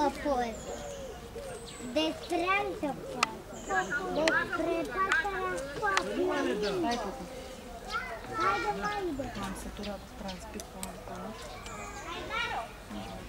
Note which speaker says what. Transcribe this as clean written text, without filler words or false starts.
Speaker 1: poză. Despre altă poză. Despre pasărea poacă.
Speaker 2: Hai, Pupu.
Speaker 1: Haide, mai de.
Speaker 2: M-am săturat transpir pe acolo.